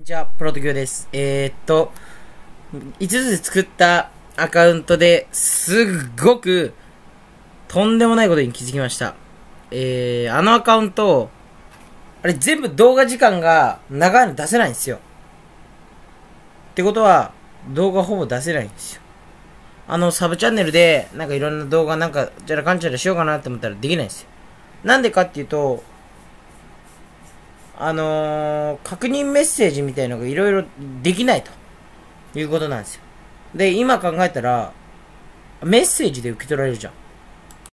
ちは、プロトキオです。5つ作ったアカウントですっごくとんでもないことに気づきました。あのアカウント、あれ全部動画時間が長いの出せないんですよ。ってことは、動画ほぼ出せないんですよ。サブチャンネルで、なんかいろんな動画なんか、じゃらかんちゃらしようかなって思ったらできないんですよ。なんでかっていうと、確認メッセージみたいなのがいろいろできないということなんですよ。で、今考えたら、メッセージで受け取られるじゃん。